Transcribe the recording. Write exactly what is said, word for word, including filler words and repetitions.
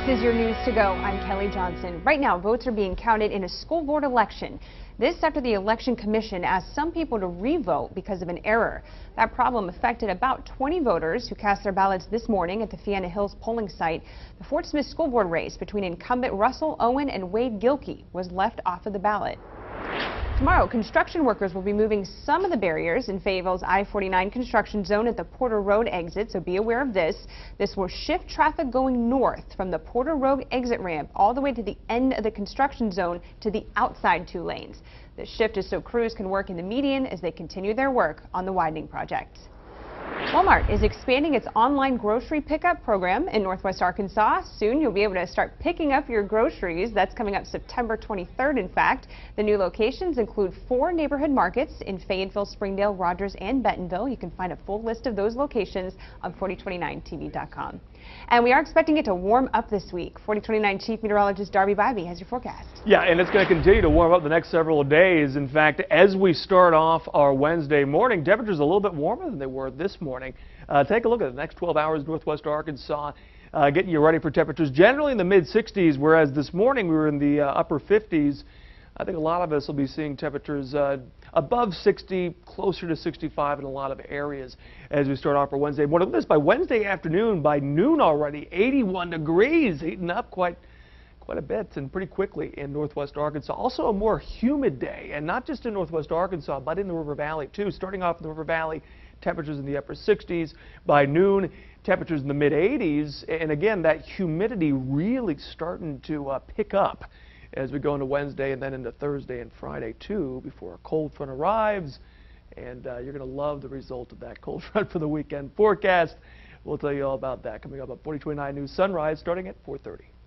is your News to Go. I'm Kelly Johnson. Right now, votes are being counted in a school board election. This after the Election Commission asked some people to re-vote because of an error. That problem affected about twenty voters who cast their ballots this morning at the Fianna Hills polling site. The Fort Smith School Board race between incumbent Russell Owen and Wade Gilkey was left off of the ballot. Tomorrow, construction workers will be moving some of the barriers in Fayetteville's I forty-nine construction zone at the Porter Road exit, so be aware of this. This will shift traffic going north from the Porter Road exit ramp all the way to the end of the construction zone to the outside two lanes. The shift is so crews can work in the median as they continue their work on the widening project. Walmart is expanding its online grocery pickup program in Northwest Arkansas. Soon you'll be able to start picking up your groceries. That's coming up September twenty-third, in fact. The new locations include four neighborhood markets in Fayetteville, Springdale, Rogers, and Bentonville. You can find a full list of those locations on forty twenty-nine T V dot com. And we are expecting it to warm up this week. forty twenty-nine Chief Meteorologist Darby Bybee has your forecast. Yeah, and it's going to continue to warm up the next several days. In fact, as we start off our Wednesday morning, temperatures a little bit warmer than they were this morning. Uh, take a look at the next twelve hours, Northwest Arkansas, uh, getting you ready for temperatures generally in the mid sixties, whereas this morning we were in the uh, upper fifties. I think a lot of us will be seeing temperatures uh, above sixty, closer to sixty-five in a lot of areas as we start off for Wednesday. Look at this, by Wednesday afternoon, by noon already, eighty-one degrees, heating up quite quite a bit and pretty quickly in Northwest Arkansas. Also a more humid day, and not just in Northwest Arkansas, but in the River Valley too. Starting off in the River Valley, temperatures in the upper sixties. By noon, temperatures in the mid eighties, and again, that humidity really starting to uh, pick up as we go into Wednesday and then into Thursday and Friday too, before a cold front arrives. And uh, you're going to love the result of that cold front for the weekend forecast. We'll tell you all about that coming up on forty twenty-nine News Sunrise starting at four thirty.